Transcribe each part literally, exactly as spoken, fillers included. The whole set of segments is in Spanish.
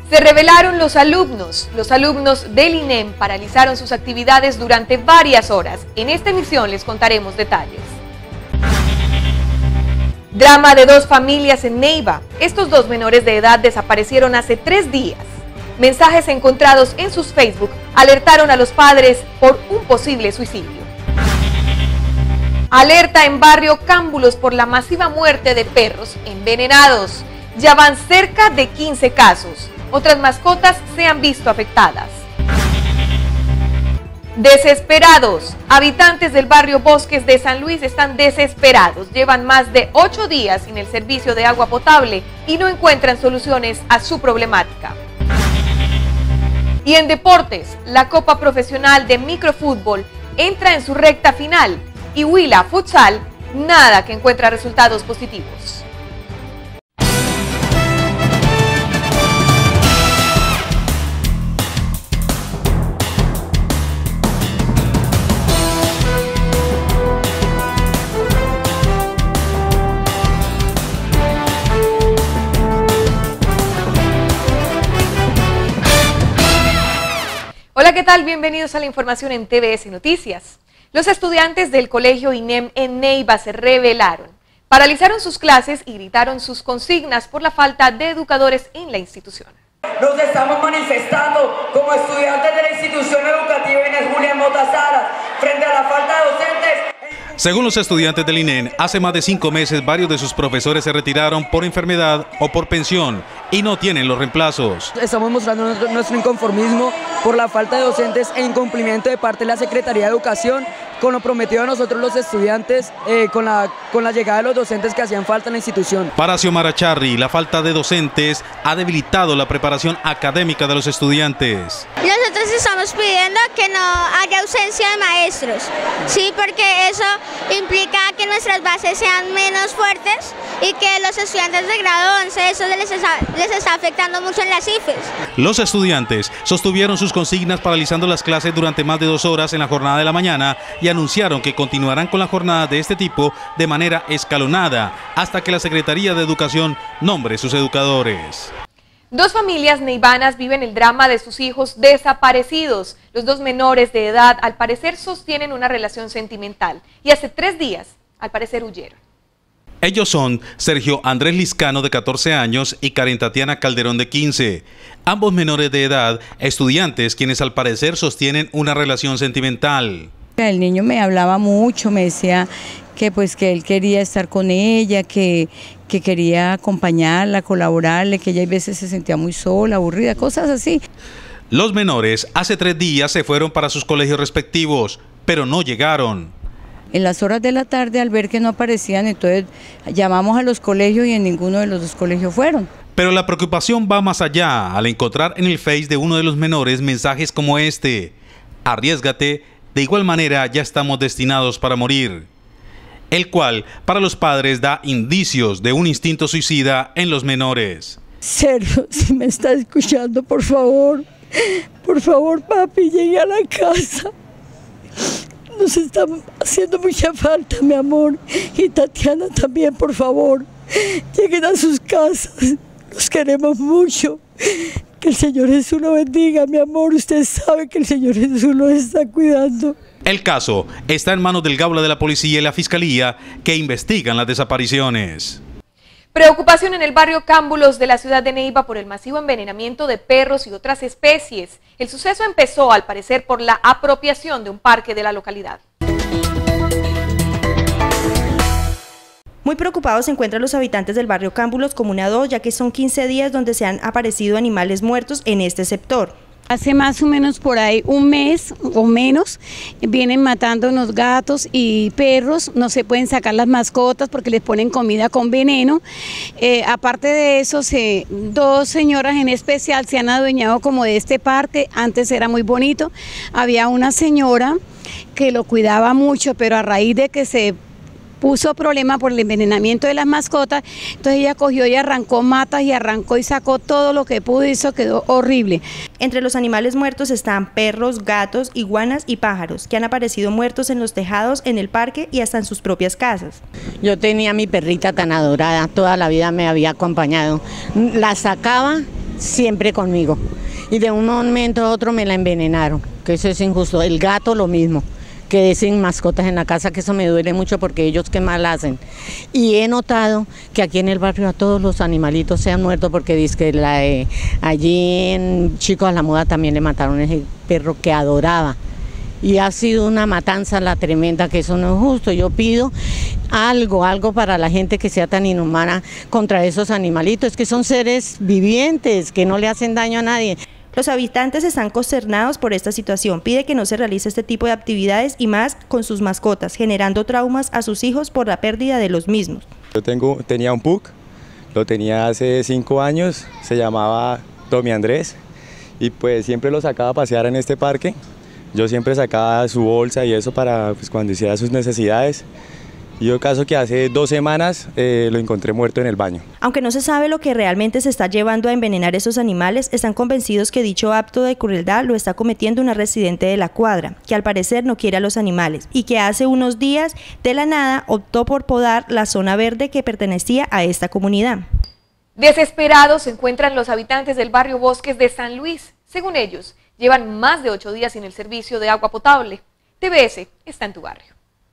Se rebelaron los alumnos. Los alumnos del I N E M paralizaron sus actividades durante varias horas. En esta emisión les contaremos detalles. Drama de dos familias en Neiva. Estos dos menores de edad desaparecieron hace tres días. Mensajes encontrados en sus Facebook alertaron a los padres por un posible suicidio. Alerta en barrio Cámbulos por la masiva muerte de perros envenenados. Ya van cerca de quince casos. Otras mascotas se han visto afectadas. Desesperados. Habitantes del barrio Bosques de San Luis están desesperados. Llevan más de ocho días sin el servicio de agua potable y no encuentran soluciones a su problemática. Y en deportes, la Copa Profesional de Microfútbol entra en su recta final y Huila Futsal nada que encuentra resultados positivos. Hola, ¿qué tal? Bienvenidos a la información en T V S Noticias. Los estudiantes del colegio I N E M en Neiva se rebelaron, paralizaron sus clases y gritaron sus consignas por la falta de educadores en la institución. Nos estamos manifestando como estudiantes de la institución educativa Inés Julián Mota Salas frente a la falta de docentes. Según los estudiantes del I N E M, hace más de cinco meses varios de sus profesores se retiraron por enfermedad o por pensión y no tienen los reemplazos. Estamos mostrando nuestro, nuestro inconformismo por la falta de docentes e incumplimiento de parte de la Secretaría de Educación con lo prometido a nosotros los estudiantes, eh, con, la, con la llegada de los docentes que hacían falta en la institución. Para Xiomara Charri, la falta de docentes ha debilitado la preparación académica de los estudiantes. Nosotros estamos pidiendo que no haya ausencia de maestros, sí, porque eso implica que nuestras bases sean menos fuertes y que los estudiantes de grado once, eso les está, les está afectando mucho en las I F E S. Los estudiantes sostuvieron sus consignas paralizando las clases durante más de dos horas en la jornada de la mañana y anunciaron que continuarán con la jornada de este tipo de manera escalonada hasta que la Secretaría de Educación nombre sus educadores. Dos familias neivanas viven el drama de sus hijos desaparecidos. Los dos menores de edad al parecer sostienen una relación sentimental y hace tres días al parecer huyeron. Ellos son Sergio Andrés Liscano, de catorce años, y Karen Tatiana Calderón, de quince. Ambos menores de edad, estudiantes quienes al parecer sostienen una relación sentimental. El niño me hablaba mucho, me decía que pues que él quería estar con ella, que, que quería acompañarla, colaborarle, que ella a veces se sentía muy sola, aburrida, cosas así. Los menores hace tres días se fueron para sus colegios respectivos, pero no llegaron. En las horas de la tarde, al ver que no aparecían, entonces llamamos a los colegios y en ninguno de los dos colegios fueron. Pero la preocupación va más allá al encontrar en el Face de uno de los menores mensajes como este: arriésgate, de igual manera ya estamos destinados para morir. El cual para los padres da indicios de un instinto suicida en los menores. Sergio, si me está escuchando, por favor, por favor, papi, llegue a la casa. Nos está haciendo mucha falta, mi amor. Y Tatiana también, por favor. Lleguen a sus casas. Los queremos mucho. Que el Señor Jesús lo bendiga, mi amor. Usted sabe que el Señor Jesús lo está cuidando. El caso está en manos del Gaula de la Policía y la Fiscalía, que investigan las desapariciones. Preocupación en el barrio Cámbulos de la ciudad de Neiva por el masivo envenenamiento de perros y otras especies. El suceso empezó, al parecer, por la apropiación de un parque de la localidad. Muy preocupados se encuentran los habitantes del barrio Cámbulos, Comuna dos, ya que son quince días donde se han aparecido animales muertos en este sector. Hace más o menos por ahí un mes o menos vienen matando unos gatos y perros, no se pueden sacar las mascotas porque les ponen comida con veneno. Eh, aparte de eso, se, dos señoras en especial se han adueñado como de este parque. Antes era muy bonito, había una señora que lo cuidaba mucho, pero a raíz de que se puso problema por el envenenamiento de las mascotas, entonces ella cogió y arrancó matas y arrancó y sacó todo lo que pudo y eso quedó horrible. Entre los animales muertos están perros, gatos, iguanas y pájaros, que han aparecido muertos en los tejados, en el parque y hasta en sus propias casas. Yo tenía a mi perrita tan adorada, toda la vida me había acompañado. La sacaba siempre conmigo. Y de un momento a otro me la envenenaron, que eso es injusto. El gato lo mismo, quedé sin mascotas en la casa, que eso me duele mucho porque ellos qué mal hacen. Y he notado que aquí en el barrio a todos los animalitos se han muerto porque dizque la, eh, allí en Chicos a la Moda también le mataron a ese perro que adoraba. Y ha sido una matanza la tremenda, que eso no es justo. Yo pido algo, algo para la gente que sea tan inhumana contra esos animalitos, que son seres vivientes, que no le hacen daño a nadie. Los habitantes están consternados por esta situación, pide que no se realice este tipo de actividades y más con sus mascotas, generando traumas a sus hijos por la pérdida de los mismos. Yo tengo, tenía un pug, lo tenía hace cinco años, se llamaba Tommy Andrés, y pues siempre lo sacaba a pasear en este parque. Yo siempre sacaba su bolsa y eso para pues, cuando hiciera sus necesidades. Y yo caso que hace dos semanas eh, lo encontré muerto en el baño. Aunque no se sabe lo que realmente se está llevando a envenenar esos animales, están convencidos que dicho acto de crueldad lo está cometiendo una residente de la cuadra, que al parecer no quiere a los animales y que hace unos días de la nada optó por podar la zona verde que pertenecía a esta comunidad. Desesperados se encuentran los habitantes del barrio Bosques de San Luis. Según ellos, llevan más de ocho días sin el servicio de agua potable. T V S está en tu barrio.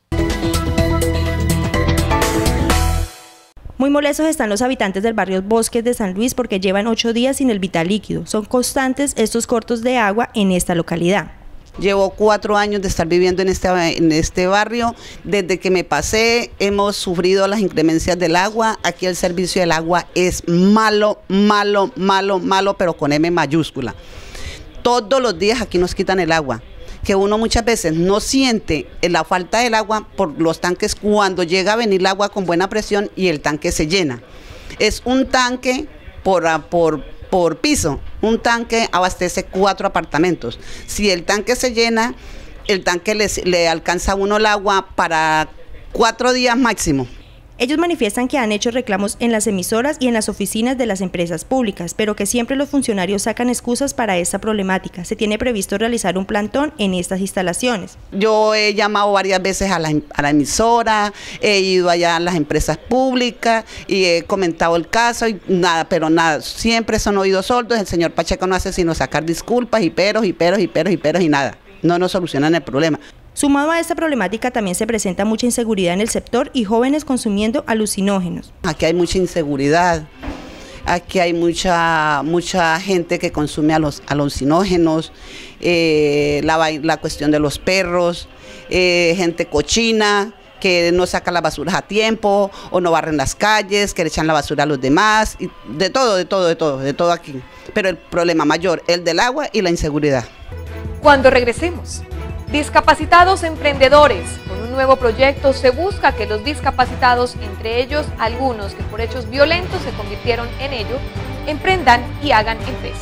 Muy molestos están los habitantes del barrio Bosques de San Luis porque llevan ocho días sin el vital líquido. Son constantes estos cortos de agua en esta localidad. Llevo cuatro años de estar viviendo en este, en este barrio. Desde que me pasé hemos sufrido las inclemencias del agua. Aquí el servicio del agua es malo, malo, malo, malo, pero con M mayúscula. Todos los días aquí nos quitan el agua, que uno muchas veces no siente la falta del agua por los tanques cuando llega a venir el agua con buena presión y el tanque se llena. Es un tanque por, por, por piso, un tanque abastece cuatro apartamentos. Si el tanque se llena, el tanque le, le alcanza a uno el agua para cuatro días máximo. Ellos manifiestan que han hecho reclamos en las emisoras y en las oficinas de las empresas públicas, pero que siempre los funcionarios sacan excusas para esta problemática. Se tiene previsto realizar un plantón en estas instalaciones. Yo he llamado varias veces a la, a la emisora, he ido allá a las empresas públicas y he comentado el caso y nada, pero nada, siempre son oídos sordos. El señor Pacheco no hace sino sacar disculpas y peros y peros y peros y peros y nada, no nos solucionan el problema. Sumado a esta problemática también se presenta mucha inseguridad en el sector y jóvenes consumiendo alucinógenos. Aquí hay mucha inseguridad, aquí hay mucha, mucha gente que consume los alucinógenos, eh, la, la cuestión de los perros, eh, gente cochina que no saca las basuras a tiempo o no barren las calles, que le echan la basura a los demás, y de todo, de todo, de todo, de todo aquí. Pero el problema mayor, el del agua y la inseguridad. Cuando regresemos, discapacitados emprendedores. Con un nuevo proyecto se busca que los discapacitados, entre ellos algunos que por hechos violentos se convirtieron en ello, emprendan y hagan empresa.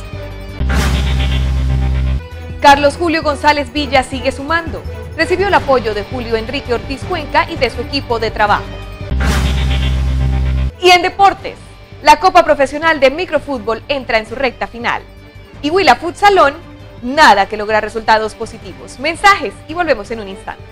Carlos Julio González Villa sigue sumando. Recibió el apoyo de Julio Enrique Ortiz Cuenca y de su equipo de trabajo. Y en deportes, la Copa Profesional de Microfútbol entra en su recta final. Y Huila Futsalón, nada que lograr resultados positivos. Mensajes y volvemos en un instante.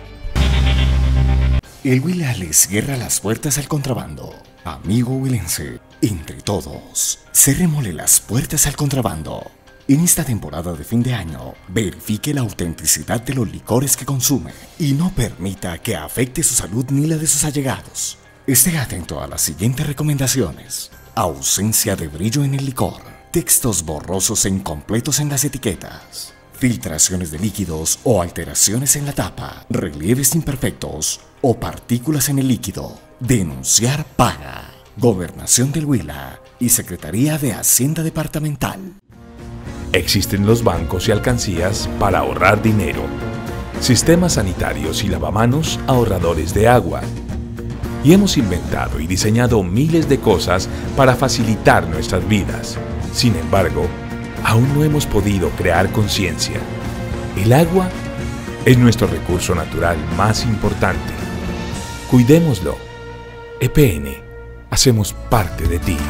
El Huila le cierra las puertas al contrabando. Amigo huilense, entre todos, cerrémosle las puertas al contrabando. En esta temporada de fin de año, verifique la autenticidad de los licores que consume y no permita que afecte su salud ni la de sus allegados. Esté atento a las siguientes recomendaciones. Ausencia de brillo en el licor. Textos borrosos e incompletos en las etiquetas. Filtraciones de líquidos o alteraciones en la tapa. Relieves imperfectos o partículas en el líquido. Denunciar paga. Gobernación del Huila y Secretaría de Hacienda Departamental. Existen los bancos y alcancías para ahorrar dinero. Sistemas sanitarios y lavamanos ahorradores de agua. Y hemos inventado y diseñado miles de cosas para facilitar nuestras vidas. Sin embargo, aún no hemos podido crear conciencia. El agua es nuestro recurso natural más importante. Cuidémoslo. E P N, hacemos parte de ti.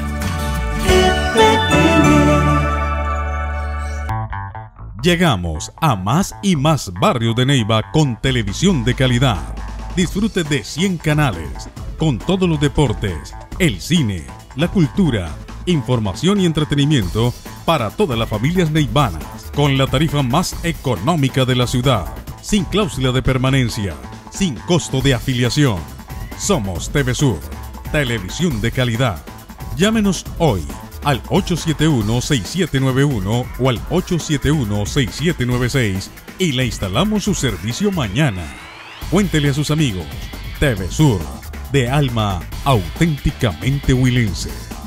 Llegamos a más y más barrios de Neiva con televisión de calidad. Disfrute de cien canales, con todos los deportes, el cine, la cultura, información y entretenimiento para todas las familias neivanas, con la tarifa más económica de la ciudad, sin cláusula de permanencia, sin costo de afiliación. Somos T V Sur, televisión de calidad. Llámenos hoy al ocho siete uno, seis siete nueve uno o al ocho siete uno, seis siete nueve seis y le instalamos su servicio mañana. Cuéntele a sus amigos. T V Sur, de alma auténticamente huilense.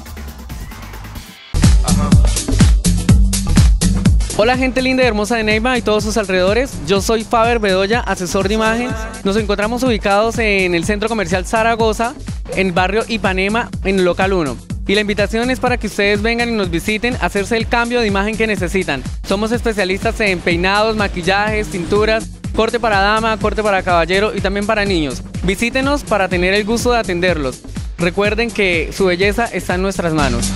Hola gente linda y hermosa de Neiva y todos sus alrededores, yo soy Faber Bedoya, asesor de imagen. Nos encontramos ubicados en el Centro Comercial Zaragoza, en el barrio Ipanema, en el local uno. Y la invitación es para que ustedes vengan y nos visiten, a hacerse el cambio de imagen que necesitan. Somos especialistas en peinados, maquillajes, tinturas, corte para dama, corte para caballero y también para niños. Visítenos para tener el gusto de atenderlos. Recuerden que su belleza está en nuestras manos.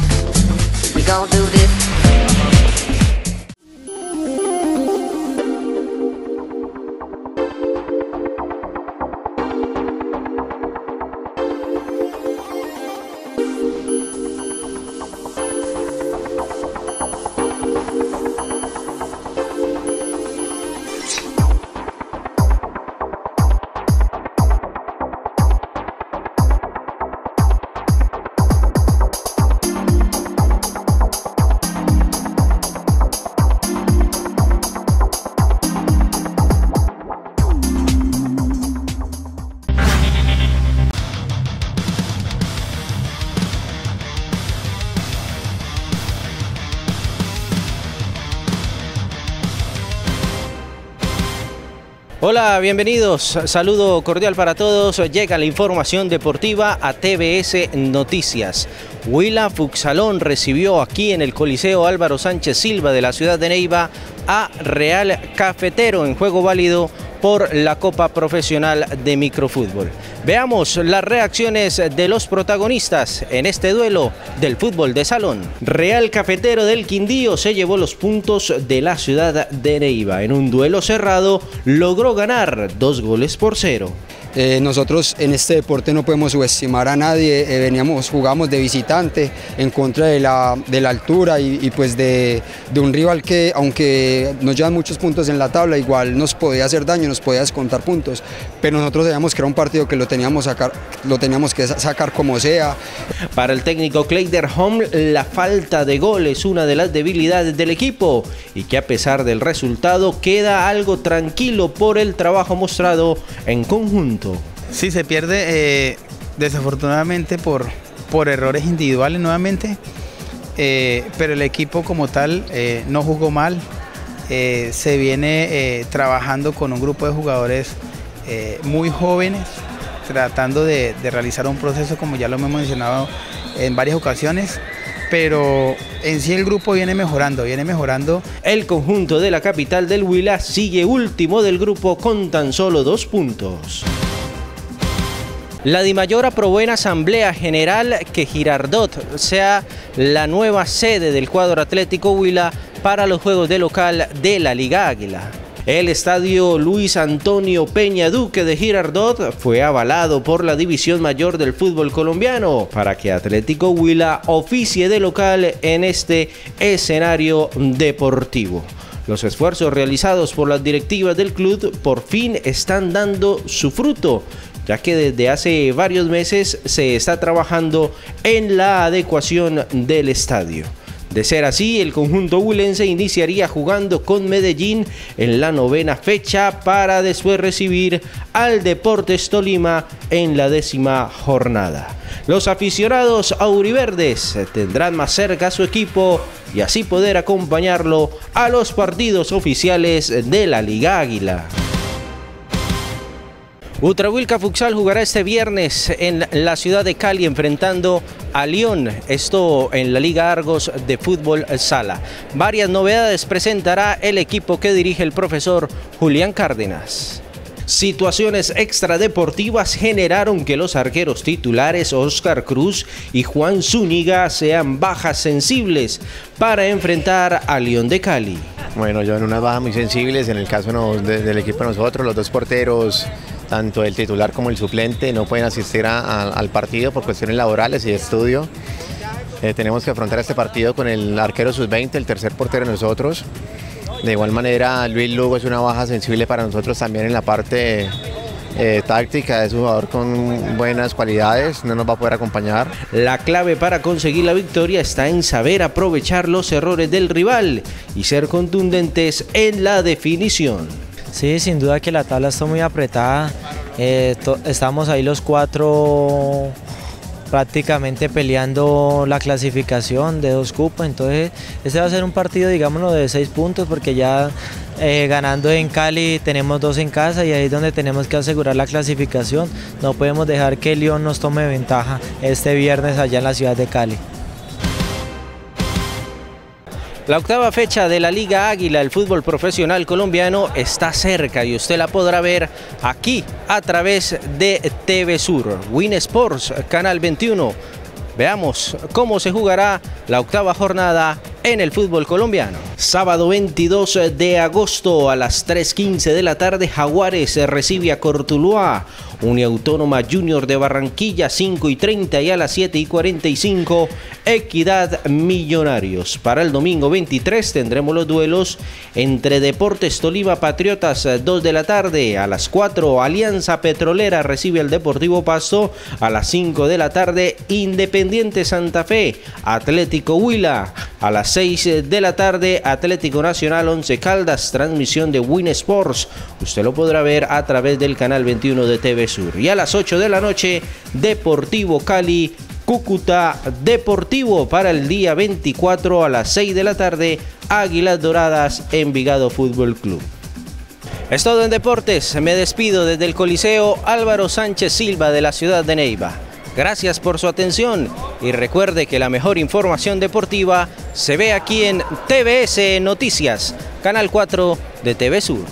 Hola, bienvenidos, saludo cordial para todos, llega la información deportiva a T V S Noticias. Huila Fuxalón recibió aquí en el Coliseo Álvaro Sánchez Silva de la ciudad de Neiva a Real Cafetero en juego válido por la Copa Profesional de Microfútbol. Veamos las reacciones de los protagonistas en este duelo del fútbol de salón. Real Cafetero del Quindío se llevó los puntos de la ciudad de Neiva. En un duelo cerrado logró ganar dos goles por cero. Eh, nosotros en este deporte no podemos subestimar a nadie, eh, veníamos, jugamos de visitante en contra de la, de la altura y, y pues de, de un rival que aunque nos llevan muchos puntos en la tabla, igual nos podía hacer daño, nos podía descontar puntos, pero nosotros sabíamos que era un partido que lo teníamos, sacar, lo teníamos que sacar como sea. Para el técnico Kleiderholm, la falta de gol es una de las debilidades del equipo y que a pesar del resultado queda algo tranquilo por el trabajo mostrado en conjunto. Sí, se pierde eh, desafortunadamente por, por errores individuales nuevamente, eh, pero el equipo como tal eh, no jugó mal, eh, se viene eh, trabajando con un grupo de jugadores eh, muy jóvenes, tratando de, de realizar un proceso como ya lo hemos mencionado en varias ocasiones, pero en sí el grupo viene mejorando, viene mejorando. El conjunto de la capital del Huila sigue último del grupo con tan solo dos puntos. La Dimayor aprobó en Asamblea General que Girardot sea la nueva sede del cuadro Atlético Huila para los juegos de local de la Liga Águila. El estadio Luis Antonio Peña Duque de Girardot fue avalado por la División Mayor del fútbol colombiano para que Atlético Huila oficie de local en este escenario deportivo. Los esfuerzos realizados por las directivas del club por fin están dando su fruto, ya que desde hace varios meses se está trabajando en la adecuación del estadio. De ser así, el conjunto huilense iniciaría jugando con Medellín en la novena fecha para después recibir al Deportes Tolima en la décima jornada. Los aficionados auriverdes tendrán más cerca a su equipo y así poder acompañarlo a los partidos oficiales de la Liga Águila. Butrahuilca Futsal jugará este viernes en la ciudad de Cali enfrentando a León, esto en la Liga Argos de Fútbol Sala. Varias novedades presentará el equipo que dirige el profesor Julián Cárdenas. Situaciones extradeportivas generaron que los arqueros titulares Oscar Cruz y Juan Zúñiga sean bajas sensibles para enfrentar a León de Cali. Bueno, yo en unas bajas muy sensibles, en el caso no, de, del equipo de nosotros, los dos porteros, tanto el titular como el suplente, no pueden asistir a, a, al partido por cuestiones laborales y de estudio. Eh, tenemos que afrontar este partido con el arquero sub veinte, el tercer portero de nosotros. De igual manera, Luis Lugo es una baja sensible para nosotros también en la parte eh, táctica. Es un jugador con buenas cualidades, no nos va a poder acompañar. La clave para conseguir la victoria está en saber aprovechar los errores del rival y ser contundentes en la definición. Sí, sin duda que la tabla está muy apretada. Eh, estamos ahí los cuatro prácticamente peleando la clasificación de dos cupos, entonces este va a ser un partido, digámoslo, de seis puntos, porque ya eh, ganando en Cali tenemos dos en casa y ahí es donde tenemos que asegurar la clasificación. No podemos dejar que el León nos tome ventaja este viernes allá en la ciudad de Cali. La octava fecha de la Liga Águila, el fútbol profesional colombiano, está cerca y usted la podrá ver aquí a través de T V Sur, Win Sports, Canal veintiuno. Veamos cómo se jugará la octava jornada en el fútbol colombiano. Sábado veintidós de agosto a las tres quince de la tarde, Jaguares recibe a Cortuluá. Uniautónoma Junior de Barranquilla, cinco y treinta, y a las siete y cuarenta y cinco, Equidad Millonarios. Para el domingo veintitrés tendremos los duelos entre Deportes Tolima Patriotas, dos de la tarde. A las cuatro, Alianza Petrolera recibe al Deportivo Pasto. A las cinco de la tarde, Independiente Santa Fe, Atlético Huila. A las seis de la tarde, Atlético Nacional Once Caldas, transmisión de Win Sports. Usted lo podrá ver a través del canal veintiuno de T V Sur. Y a las ocho de la noche, Deportivo Cali, Cúcuta Deportivo. Para el día veinticuatro a las seis de la tarde, Águilas Doradas, Envigado Fútbol Club. Es todo en deportes. Me despido desde el Coliseo Álvaro Sánchez Silva de la ciudad de Neiva. Gracias por su atención y recuerde que la mejor información deportiva se ve aquí en T V S Noticias, Canal cuatro de T V Sur.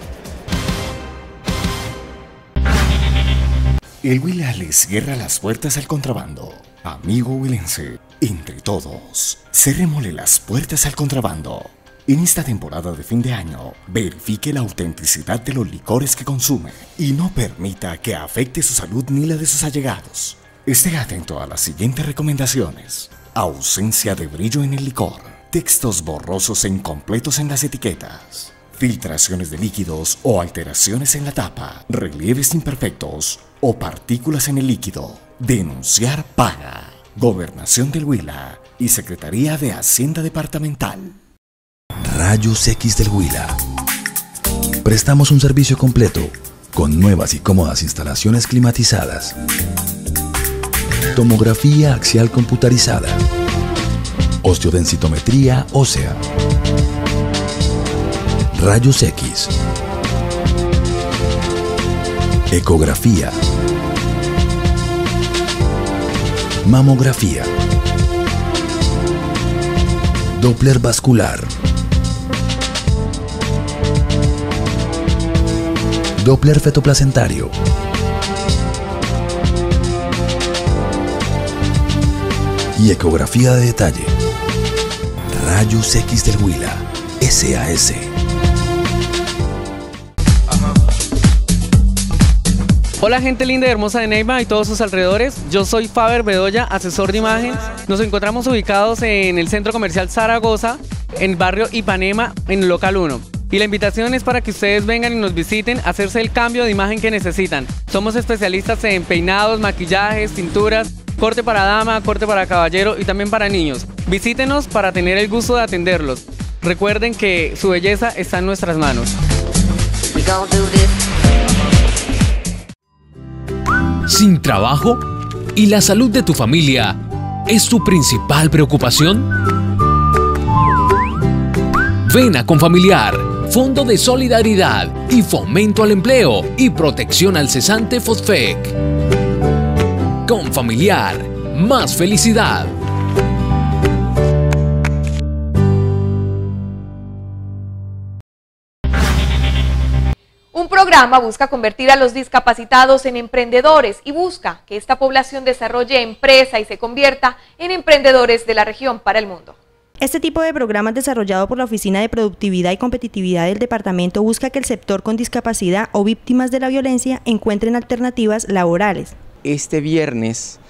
El Huila le cierra las puertas al contrabando. Amigo huilense, entre todos, cerrémosle las puertas al contrabando. En esta temporada de fin de año, verifique la autenticidad de los licores que consume y no permita que afecte su salud ni la de sus allegados. Esté atento a las siguientes recomendaciones: ausencia de brillo en el licor, textos borrosos e incompletos en las etiquetas, filtraciones de líquidos o alteraciones en la tapa, relieves imperfectos o partículas en el líquido. Denunciar paga. Gobernación del Huila y Secretaría de Hacienda Departamental. Rayos X del Huila. Prestamos un servicio completo con nuevas y cómodas instalaciones climatizadas. Tomografía axial computarizada. Osteodensitometría ósea. Rayos X. Ecografía. Mamografía. Doppler vascular. Doppler fetoplacentario. Y ecografía de detalle. Rayos X del Huila. S A S. Hola gente linda y hermosa de Neiva y todos sus alrededores, yo soy Faber Bedoya, asesor de imagen. Nos encontramos ubicados en el Centro Comercial Zaragoza, en el barrio Ipanema, en el local uno. Y la invitación es para que ustedes vengan y nos visiten, hacerse el cambio de imagen que necesitan. Somos especialistas en peinados, maquillajes, tinturas, corte para dama, corte para caballero y también para niños. Visítenos para tener el gusto de atenderlos. Recuerden que su belleza está en nuestras manos. ¿Sin trabajo? ¿Y la salud de tu familia es tu principal preocupación? Ven a Confamiliar, Fondo de Solidaridad y Fomento al Empleo y Protección al Cesante FOSFEC. Confamiliar, más felicidad. Un programa busca convertir a los discapacitados en emprendedores y busca que esta población desarrolle empresa y se convierta en emprendedores de la región para el mundo. Este tipo de programas desarrollado por la Oficina de Productividad y Competitividad del Departamento busca que el sector con discapacidad o víctimas de la violencia encuentren alternativas laborales. Este viernes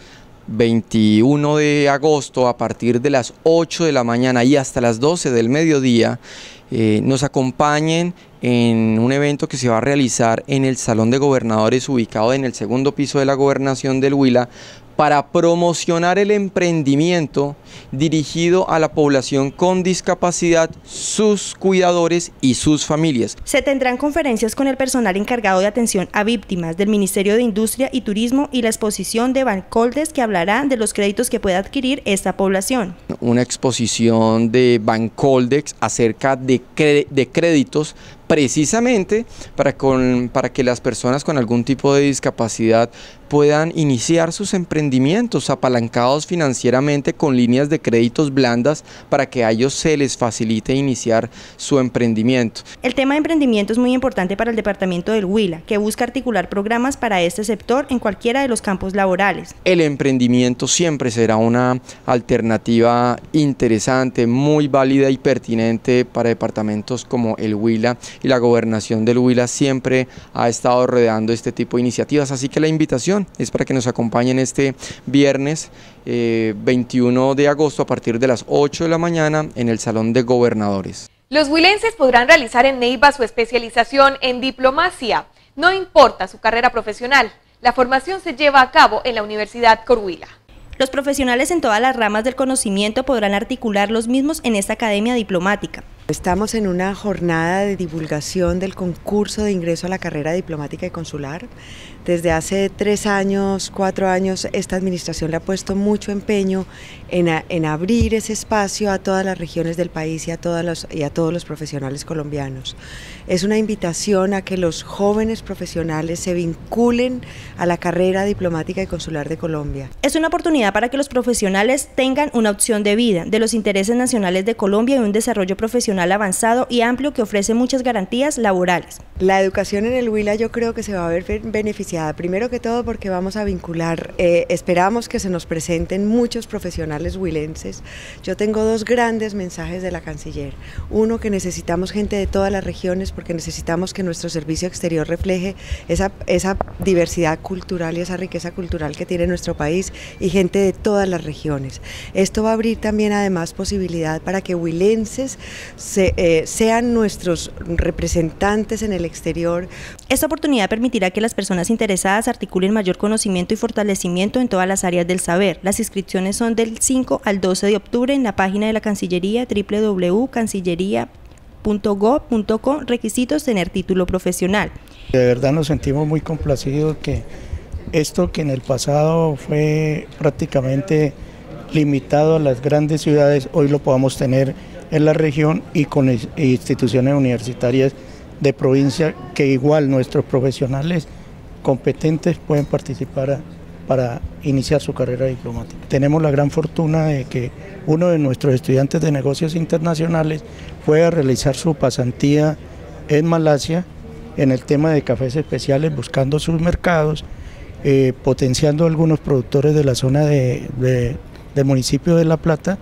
veintiuno de agosto a partir de las ocho de la mañana y hasta las doce del mediodía eh, nos acompañen en un evento que se va a realizar en el Salón de Gobernadores ubicado en el segundo piso de la Gobernación del Huila para promocionar el emprendimiento dirigido a la población con discapacidad, sus cuidadores y sus familias. Se tendrán conferencias con el personal encargado de atención a víctimas del Ministerio de Industria y Turismo y la exposición de Bancoldex que hablará de los créditos que puede adquirir esta población. Una exposición de Bancoldex acerca de, cre de créditos precisamente para, con, para que las personas con algún tipo de discapacidad puedan iniciar sus emprendimientos apalancados financieramente con líneas de créditos blandas para que a ellos se les facilite iniciar su emprendimiento. El tema de emprendimiento es muy importante para el departamento del Huila, que busca articular programas para este sector en cualquiera de los campos laborales. El emprendimiento siempre será una alternativa interesante, muy válida y pertinente para departamentos como el Huila, y la Gobernación del Huila siempre ha estado rodeando este tipo de iniciativas, así que la invitación es para que nos acompañen este viernes eh, veintiuno de agosto a partir de las ocho de la mañana en el Salón de Gobernadores. Los huilenses podrán realizar en Neiva su especialización en diplomacia, no importa su carrera profesional. La formación se lleva a cabo en la Universidad Corhuila. Los profesionales en todas las ramas del conocimiento podrán articular los mismos en esta academia diplomática. Estamos en una jornada de divulgación del concurso de ingreso a la carrera diplomática y consular. Desde hace tres años, cuatro años, esta administración le ha puesto mucho empeño en, a, en abrir ese espacio a todas las regiones del país y a, todas los, y a todos los profesionales colombianos. Es una invitación a que los jóvenes profesionales se vinculen a la carrera diplomática y consular de Colombia. Es una oportunidad para que los profesionales tengan una opción de vida, de los intereses nacionales de Colombia y un desarrollo profesional avanzado y amplio que ofrece muchas garantías laborales. La educación en el Huila yo creo que se va a ver beneficiada, primero que todo porque vamos a vincular, eh, esperamos que se nos presenten muchos profesionales huilenses. Yo tengo dos grandes mensajes de la canciller. Uno, que necesitamos gente de todas las regiones porque necesitamos que nuestro servicio exterior refleje esa, esa diversidad cultural y esa riqueza cultural que tiene nuestro país y gente de todas las regiones. Esto va a abrir también además posibilidad para que huilenses se, eh, sean nuestros representantes en el exterior. Esta oportunidad permitirá que las personas interesadas articulen mayor conocimiento y fortalecimiento en todas las áreas del saber. Las inscripciones son del cinco al doce de octubre en la página de la Cancillería doble u doble u doble u punto cancillería punto gob punto co. Requisitos: tener título profesional. De verdad nos sentimos muy complacidos que esto que en el pasado fue prácticamente limitado a las grandes ciudades, hoy lo podamos tener en la región y con instituciones universitarias de provincia, que igual nuestros profesionales competentes pueden participar a, para iniciar su carrera diplomática. Tenemos la gran fortuna de que uno de nuestros estudiantes de negocios internacionales fue a realizar su pasantía en Malasia en el tema de cafés especiales, buscando sus mercados, eh, potenciando algunos productores de la zona de, de, del municipio de La Plata.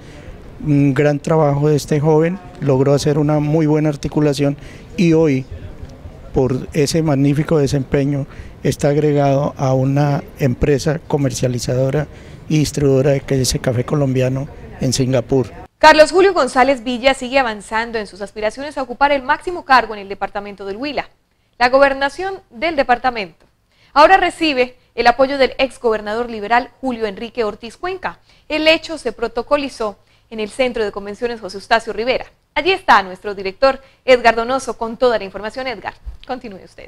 Un gran trabajo de este joven, logró hacer una muy buena articulación y hoy, por ese magnífico desempeño, está agregado a una empresa comercializadora y distribuidora de ese café colombiano en Singapur. Carlos Julio González Villa sigue avanzando en sus aspiraciones a ocupar el máximo cargo en el departamento del Huila, la gobernación del departamento. Ahora recibe el apoyo del exgobernador liberal Julio Enrique Ortiz Cuenca. El hecho se protocolizó en el Centro de Convenciones José Eustacio Rivera. Allí está nuestro director Edgar Donoso con toda la información. Edgar, continúe usted.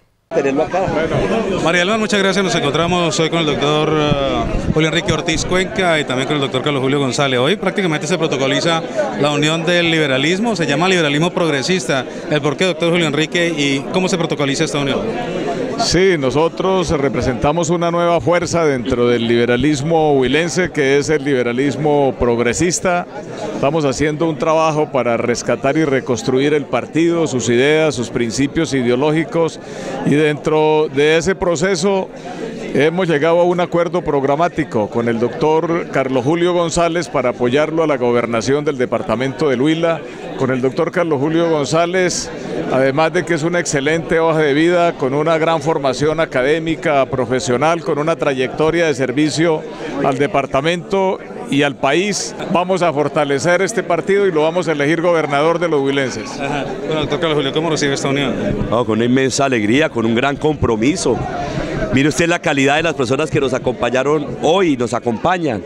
María Elena, muchas gracias. Nos encontramos hoy con el doctor uh, Julio Enrique Ortiz Cuenca y también con el doctor Carlos Julio González. Hoy prácticamente se protocoliza la unión del liberalismo, se llama liberalismo progresista. ¿El por qué, doctor Julio Enrique, y cómo se protocoliza esta unión? Sí, nosotros representamos una nueva fuerza dentro del liberalismo huilense, que es el liberalismo progresista. Estamos haciendo un trabajo para rescatar y reconstruir el partido, sus ideas, sus principios ideológicos, y dentro de ese proceso hemos llegado a un acuerdo programático con el doctor Carlos Julio González para apoyarlo a la gobernación del departamento del Huila. Con el doctor Carlos Julio González, además de que es una excelente hoja de vida, con una gran formación académica, profesional, con una trayectoria de servicio al departamento y al país, vamos a fortalecer este partido y lo vamos a elegir gobernador de los huilenses. Ajá. Bueno, doctor Carlos Julio, ¿cómo recibe esta unión? No, con una inmensa alegría, con un gran compromiso. Mire usted la calidad de las personas que nos acompañaron hoy y nos acompañan.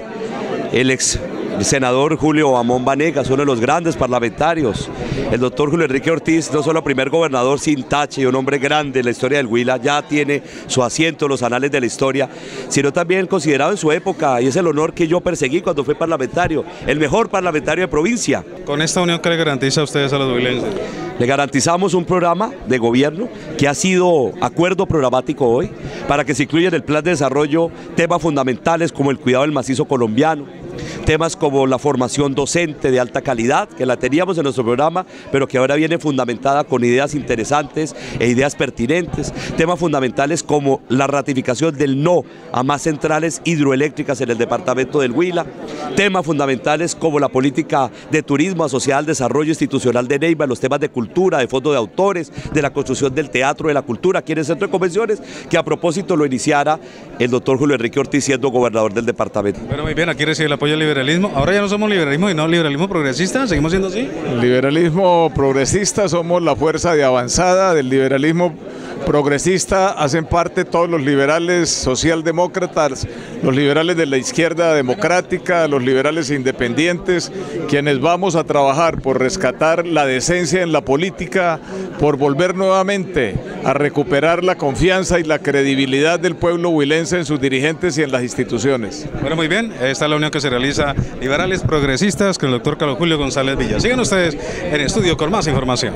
El ex senador Julio Amón Vanegas, uno de los grandes parlamentarios. El doctor Julio Enrique Ortiz, no solo primer gobernador sin tache y un hombre grande en la historia del Huila, ya tiene su asiento en los anales de la historia, sino también considerado en su época, y es el honor que yo perseguí cuando fui parlamentario, el mejor parlamentario de provincia. ¿Con esta unión qué le garantiza a ustedes a los huilenses? Le garantizamos un programa de gobierno que ha sido acuerdo programático hoy para que se incluya en el plan de desarrollo temas fundamentales como el cuidado del macizo colombiano, temas como la formación docente de alta calidad, que la teníamos en nuestro programa, pero que ahora viene fundamentada con ideas interesantes e ideas pertinentes, temas fundamentales como la ratificación del no a más centrales hidroeléctricas en el departamento del Huila, temas fundamentales como la política de turismo asociada al desarrollo institucional de Neiva, los temas de cultura, de fondo de autores, de la construcción del teatro, de la cultura aquí en el centro de convenciones, que a propósito lo iniciara el doctor Julio Enrique Ortiz siendo gobernador del departamento. Bueno, muy bien, aquí recibe el apoyo del liberalismo. Ahora ya no somos liberalismo y no liberalismo progresista, ¿seguimos siendo así? Liberalismo progresista, somos la fuerza de avanzada del liberalismo progresista, hacen parte todos los liberales socialdemócratas, los liberales de la izquierda democrática, los liberales independientes, quienes vamos a trabajar por rescatar la decencia en la política, por volver nuevamente a recuperar la confianza y la credibilidad del pueblo huilense en sus dirigentes y en las instituciones. Bueno, muy bien, esta es la unión que se realiza liberales progresistas con el doctor Carlos Julio González Villa. Sigan ustedes en estudio con más información.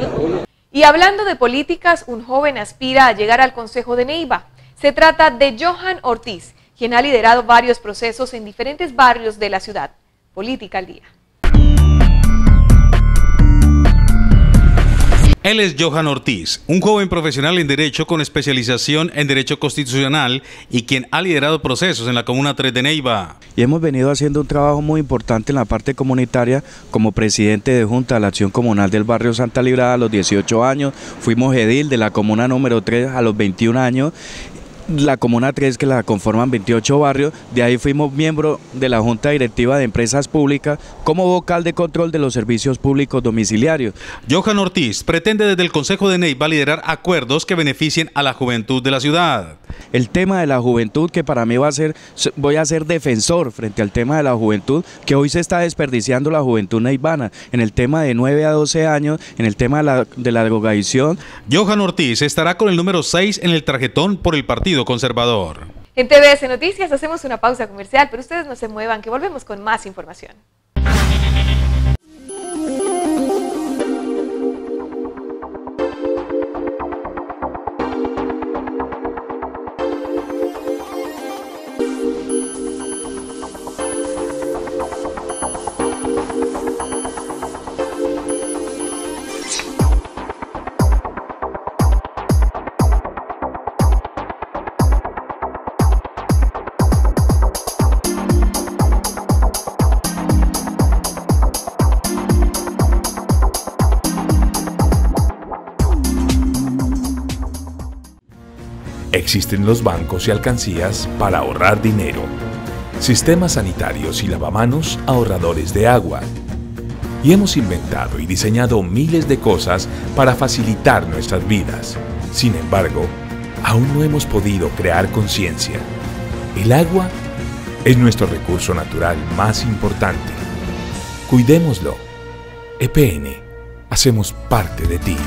Y hablando de políticas, un joven aspira a llegar al Consejo de Neiva. Se trata de Johan Ortiz, quien ha liderado varios procesos en diferentes barrios de la ciudad. Política al día. Él es Johan Ortiz, un joven profesional en Derecho con especialización en Derecho Constitucional y quien ha liderado procesos en la Comuna tres de Neiva. Y hemos venido haciendo un trabajo muy importante en la parte comunitaria como presidente de Junta de la Acción Comunal del barrio Santa Librada a los dieciocho años, fuimos edil de la Comuna número tres a los veintiún años, la Comuna tres que la conforman veintiocho barrios, de ahí fuimos miembro de la Junta Directiva de Empresas Públicas como vocal de control de los servicios públicos domiciliarios. Johan Ortiz pretende desde el Consejo de Neiva liderar acuerdos que beneficien a la juventud de la ciudad. El tema de la juventud que para mí va a ser, voy a ser defensor frente al tema de la juventud, que hoy se está desperdiciando la juventud neivana, en el tema de nueve a doce años, en el tema de la, de la drogadicción. Johan Ortiz estará con el número seis en el tarjetón por el Partido Conservador. En T V S Noticias hacemos una pausa comercial, pero ustedes no se muevan, que volvemos con más información. Existen los bancos y alcancías para ahorrar dinero, sistemas sanitarios y lavamanos ahorradores de agua. Y hemos inventado y diseñado miles de cosas para facilitar nuestras vidas. Sin embargo, aún no hemos podido crear conciencia. El agua es nuestro recurso natural más importante. Cuidémoslo. E P N, hacemos parte de ti.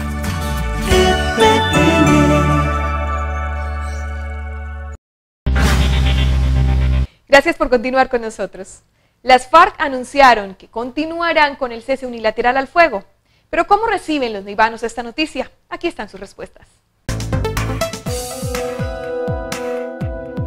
Gracias por continuar con nosotros. Las FARC anunciaron que continuarán con el cese unilateral al fuego. Pero ¿cómo reciben los neivanos esta noticia? Aquí están sus respuestas.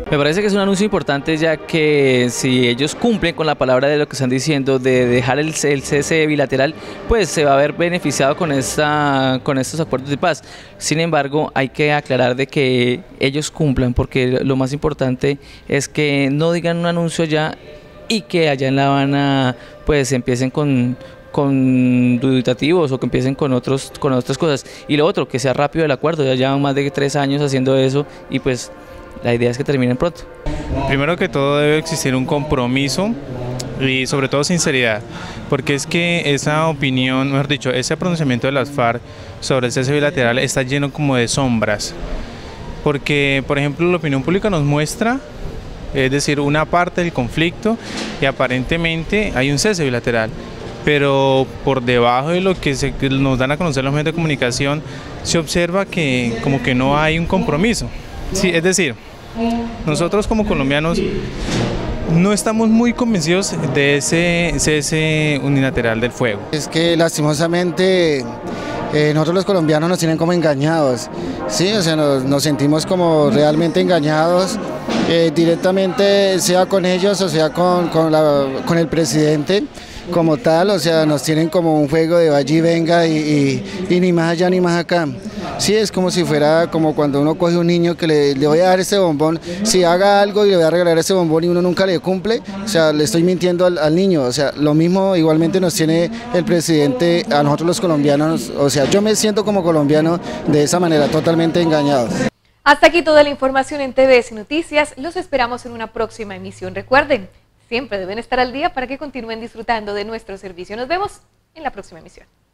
Me parece que es un anuncio importante, ya que si ellos cumplen con la palabra de lo que están diciendo de dejar el, el cese bilateral, pues se va a ver beneficiado con, esta, con estos acuerdos de paz. Sin embargo, hay que aclarar de que ellos cumplan, porque lo más importante es que no digan un anuncio ya y que allá en La Habana pues empiecen con... con duditativos o que empiecen con otros con otras cosas. Y lo otro, que sea rápido el acuerdo. Ya llevan más de tres años haciendo eso y pues la idea es que terminen pronto. Primero que todo debe existir un compromiso y sobre todo sinceridad, porque es que esa opinión, mejor dicho, ese pronunciamiento de las FARC sobre el cese bilateral está lleno como de sombras, porque por ejemplo la opinión pública nos muestra, es decir, una parte del conflicto y aparentemente hay un cese bilateral, pero por debajo de lo que se, nos dan a conocer los medios de comunicación se observa que como que no hay un compromiso. Sí, es decir, nosotros como colombianos no estamos muy convencidos de ese cese unilateral del fuego. Es que lastimosamente eh, nosotros los colombianos nos tienen como engañados, sí, o sea, nos, nos sentimos como realmente engañados, eh, directamente sea con ellos o sea con, con, la, con el presidente como tal, o sea, nos tienen como un juego de vaya y venga y, y, y ni más allá ni más acá. Sí, es como si fuera como cuando uno coge un niño que le, le voy a dar ese bombón, si haga algo y le voy a regalar ese bombón y uno nunca le cumple, o sea, le estoy mintiendo al, al niño, o sea, lo mismo igualmente nos tiene el presidente a nosotros los colombianos, o sea, yo me siento como colombiano de esa manera, totalmente engañado. Hasta aquí toda la información en T V S Noticias, los esperamos en una próxima emisión. Recuerden, siempre deben estar al día para que continúen disfrutando de nuestro servicio. Nos vemos en la próxima emisión.